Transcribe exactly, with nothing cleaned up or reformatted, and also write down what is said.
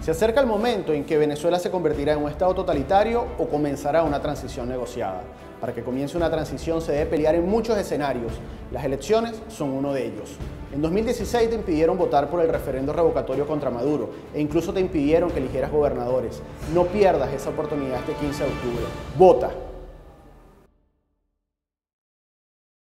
Se acerca el momento en que Venezuela se convertirá en un estado totalitario o comenzará una transición negociada. Para que comience una transición se debe pelear en muchos escenarios. Las elecciones son uno de ellos. En dos mil dieciséis te impidieron votar por el referendo revocatorio contra Maduro e incluso te impidieron que eligieras gobernadores. No pierdas esa oportunidad este quince de octubre. Vota.